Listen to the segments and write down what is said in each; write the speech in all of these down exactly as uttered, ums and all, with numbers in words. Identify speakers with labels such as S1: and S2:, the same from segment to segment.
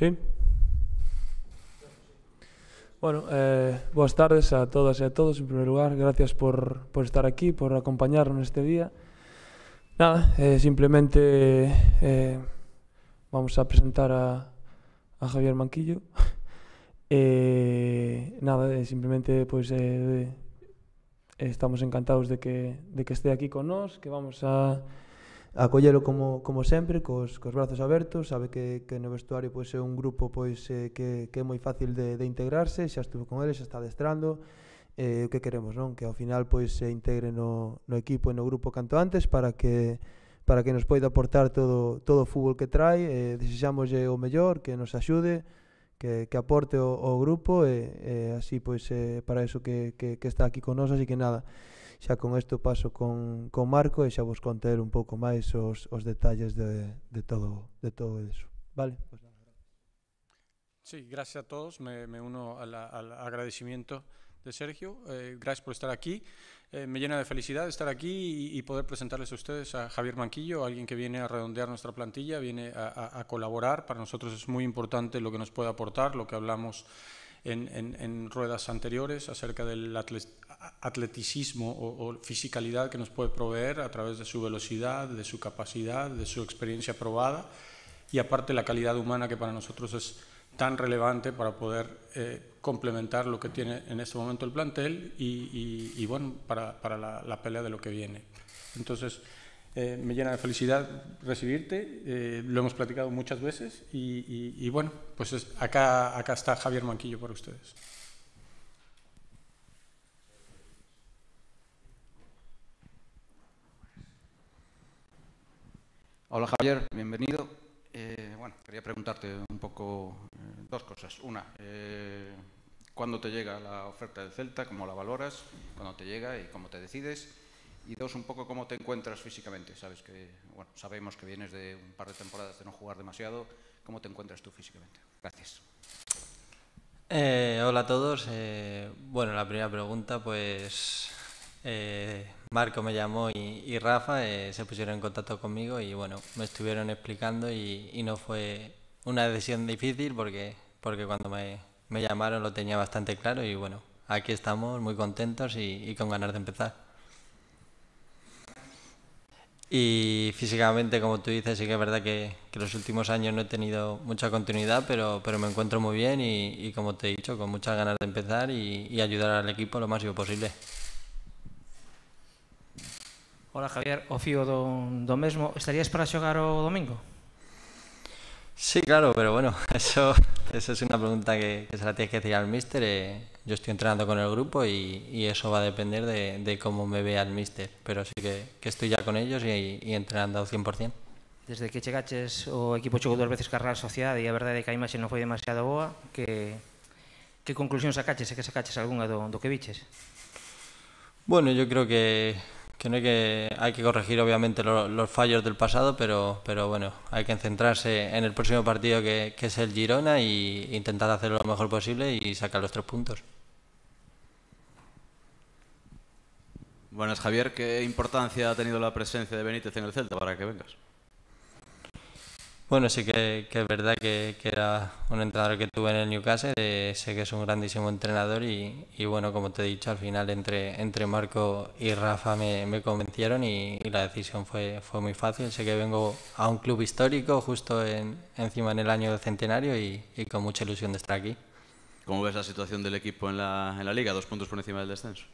S1: Sí? Bueno, eh, boas tardes a todas e a todos. En primer lugar, gracias por, por estar aquí, por acompañarnos este día. Nada, eh, simplemente eh, vamos a presentar a, a Javier Manquillo. eh, nada, eh, simplemente pues eh, estamos encantados de que, de que esté aquí con nós, que vamos a a acollelo como, como sempre, cos, cos brazos abertos. Sabe que, que no vestuario pois, é un grupo pois, eh, que, que é moi fácil de, de integrarse, xa estuve con ele, xa está adestrando, eh, o que queremos, non? Que ao final pois, se integre no, no equipo e no grupo canto antes para que para que nos poida aportar todo, todo o fútbol que trae. Eh, desexámoslle o mellor, que nos axude, que, que aporte o, o grupo e, e así pois eh, para eso que, que, que está aquí con nós. Así que nada, xa con isto paso con, con Marco e xa vos conter un pouco máis os, os detalles de, de, todo, de todo eso. Vale? Pues nada.
S2: Sí, gracias a todos. Me, me uno a la, al agradecimiento de Sergio. Eh, gracias por estar aquí. Eh, me llena de felicidad estar aquí y, y poder presentarles a ustedes a Javier Manquillo, alguien que viene a redondear nuestra plantilla, viene a, a, a colaborar. Para nosotros es muy importante lo que nos puede aportar, lo que hablamos En, en, en ruedas anteriores acerca del atleticismo o, o fisicalidad que nos puede proveer a través de su velocidad, de su capacidad, de su experiencia probada y aparte la calidad humana que para nosotros es tan relevante para poder eh, complementar lo que tiene en este momento el plantel y, y, y bueno, para, para la, la pelea de lo que viene. Entonces, Eh, me llena de felicidad recibirte, eh, lo hemos platicado muchas veces y, y, y bueno, pues es, acá, acá está Javier Manquillo para ustedes.
S3: Hola Javier, bienvenido. Eh, bueno, quería preguntarte un poco eh, dos cosas. Una, eh, ¿cuándo te llega la oferta del Celta? ¿Cómo la valoras? ¿Cuándo te llega y cómo te decides? Y dos, un poco cómo te encuentras físicamente. Sabes que, bueno, sabemos que vienes de un par de temporadas de no jugar demasiado. ¿Cómo te encuentras tú físicamente? Gracias.
S4: Eh, hola a todos. Eh, bueno, la primera pregunta, pues eh, Marco me llamó y, y Rafa eh, se pusieron en contacto conmigo y bueno, me estuvieron explicando y, y no fue una decisión difícil porque, porque cuando me, me llamaron lo tenía bastante claro y bueno, aquí estamos muy contentos y, y con ganas de empezar. Y físicamente, como tú dices, sí que es verdad que, que los últimos años no he tenido mucha continuidad, pero, pero me encuentro muy bien y, y como te he dicho, con muchas ganas de empezar y, y ayudar al equipo lo máximo posible.
S5: Hola Javier, o fío do, do mesmo, estarías para xogar o domingo?
S4: Sí, claro, pero bueno, eso, eso es una pregunta que, que se la tienes que decir al míster. Eh, yo estoy entrenando con el grupo y, y eso va a depender de, de cómo me vea el míster, pero sí que, que estoy ya con ellos y, y entrenando al cien por cien.
S5: Desde que chegaches o equipo chegou dúas veces ca Real Sociedade e a verdade é que a imaxe non foi demasiado boa, que, que conclusión sacaches e que sacaches algunha do, do que viches?
S4: Bueno, yo creo que, que no hay que hay que corregir obviamente lo, los fallos del pasado, pero, pero bueno, hay que centrarse en el próximo partido que, que es el Girona y intentar hacerlo lo mejor posible y sacar los tres puntos.
S6: Buenas, Javier. ¿Qué importancia ha tenido la presencia de Benítez en el Celta para que vengas?
S4: Bueno, sí que, que es verdad que, que era un entrenador que tuve en el Newcastle, eh, sé que es un grandísimo entrenador y, y bueno, como te he dicho, al final entre, entre Marco y Rafa me, me convencieron y, y la decisión fue, fue muy fácil. Sé que vengo a un club histórico justo en, encima en el año del centenario y, y con mucha ilusión de estar aquí.
S6: ¿Cómo ves la situación del equipo en la, en la Liga? Dos puntos por encima del descenso.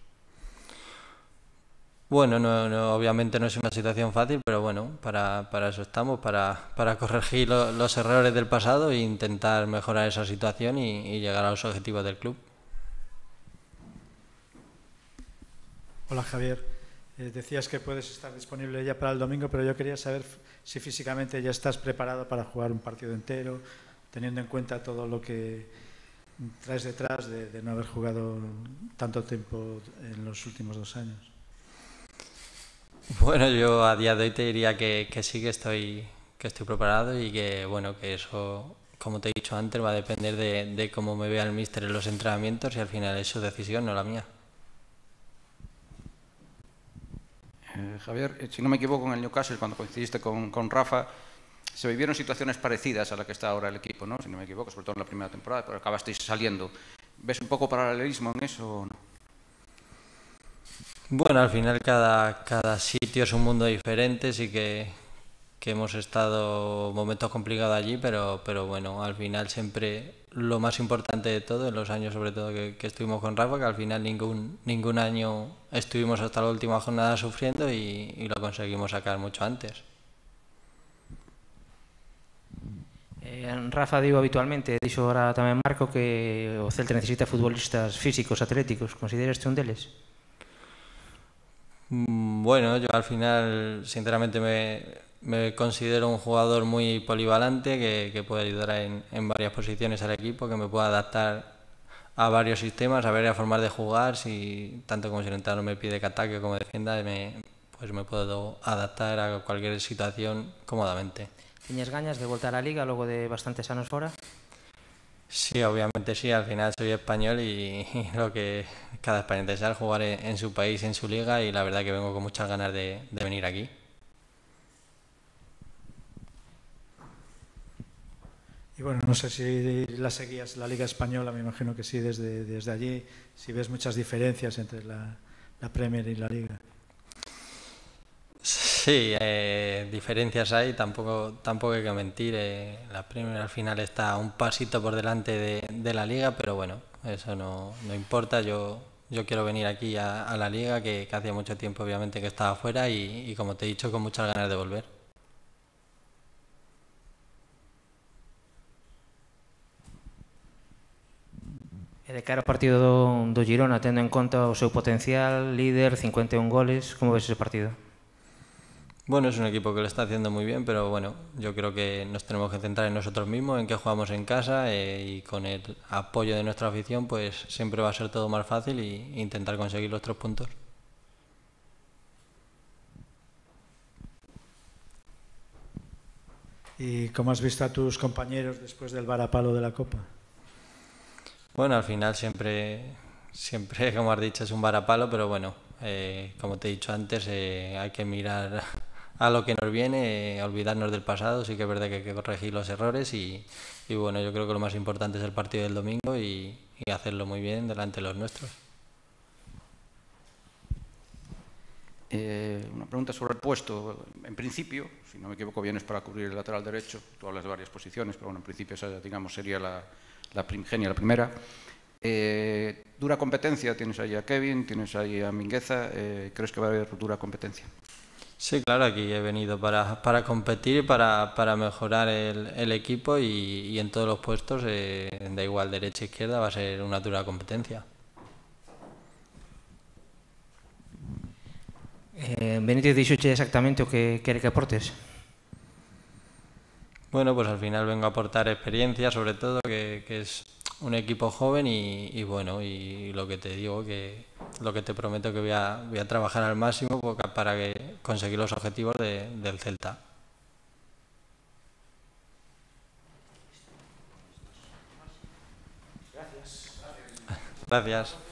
S4: Bueno, no, no, obviamente no es una situación fácil, pero bueno, para, para eso estamos, para, para corregir lo, los errores del pasado e intentar mejorar esa situación y, y llegar a los objetivos del club.
S7: Hola Javier, eh, decías que puedes estar disponible ya para el domingo, pero yo quería saber si físicamente ya estás preparado para jugar un partido entero, teniendo en cuenta todo lo que traes detrás de, de no haber jugado tanto tiempo en los últimos dos años.
S4: Bueno, yo a día de hoy te diría que, que sí que estoy, que estoy preparado y que bueno, que eso, como te he dicho antes, va a depender de, de cómo me vea el míster en los entrenamientos y al final es su decisión, no la mía.
S3: Eh, Javier, si no me equivoco, en el Newcastle, cuando coincidiste con, con Rafa, se vivieron situaciones parecidas a la que está ahora el equipo, ¿no? Si no me equivoco, sobre todo en la primera temporada, pero acabasteis saliendo. ¿Ves un poco paralelismo en eso o no?
S4: Bueno, al final cada, cada sitio es un mundo diferente, sí que, que hemos estado momentos complicados allí, pero, pero bueno, al final siempre lo más importante de todo, en los años sobre todo que, que estuvimos con Rafa, que al final ningún, ningún año estuvimos hasta la última jornada sufriendo y, y lo conseguimos sacar mucho antes.
S5: Eh, Rafa digo habitualmente, dixo ahora tamén Marco que o Celta necesita futbolistas físicos, atléticos, consideras este un deles?
S4: Bueno, yo al final sinceramente me, me considero un jugador muy polivalente que, que puede ayudar en, en varias posiciones al equipo, que me pueda adaptar a varios sistemas, a varias formas de jugar, si tanto como si el entrenador me pide que ataque como defienda, me, pues me puedo adaptar a cualquier situación cómodamente.
S5: Tiñes gañas de voltar á Liga logo de bastantes anos fora?
S4: Sí, obviamente sí, al final soy español y, y lo que cada español desea es jugar en, en su país, en su liga, y la verdad que vengo con muchas ganas de, de venir aquí.
S7: Y bueno, no sé si la seguías la Liga Española, me imagino que sí, desde, desde allí, si ves muchas diferencias entre la, la Premier y la Liga.
S4: Sí, eh, diferencias hay, tampoco, tampoco hay que mentir. Eh, la Premier al final está un pasito por delante de, de la Liga, pero bueno, eso no, no importa. Yo, yo quiero venir aquí a, a la Liga, que, que hacía mucho tiempo obviamente que estaba fuera y, y como te he dicho, con muchas ganas de volver.
S5: E de cara ao partido do, do Girona, tendo en conta o seu potencial, líder, cincuenta y un goles, como ves ese partido?
S4: Bueno, es un equipo que lo está haciendo muy bien, pero bueno, yo creo que nos tenemos que centrar en nosotros mismos, en que jugamos en casa, eh, y con el apoyo de nuestra afición pues siempre va a ser todo más fácil y intentar conseguir los tres puntos.
S7: ¿Y cómo has visto a tus compañeros después del varapalo de la Copa?
S4: Bueno, al final siempre, siempre como has dicho, es un varapalo, pero bueno, eh, como te he dicho antes, eh, hay que mirar a lo que nos viene, eh, olvidarnos del pasado. Sí que es verdad que hay que corregir los errores y, y bueno, yo creo que lo más importante es el partido del domingo y, y hacerlo muy bien delante de los nuestros.
S3: Eh, una pregunta sobre el puesto. En principio, si no me equivoco, vienes para cubrir el lateral derecho. Tú hablas de varias posiciones, pero bueno, en principio esa, digamos, sería la, la primigenia, la primera. Eh, dura competencia, tienes ahí a Kevin, tienes ahí a Mingueza. Eh, ¿Crees que va a haber dura competencia?
S4: Sí, claro, aquí he venido para, para competir, para, para mejorar el, el equipo y, y en todos los puestos, eh, da igual derecha e izquierda, va a ser una dura competencia.
S5: Eh, Benítez dixoche exactamente o que quere que aportes?
S4: Bueno, pues al final vengo a aportar experiencia, sobre todo, que, que es un equipo joven y, y bueno, y lo que te digo, que lo que te prometo que voy a, voy a trabajar al máximo para que conseguir los objetivos de, del Celta. Gracias. Gracias.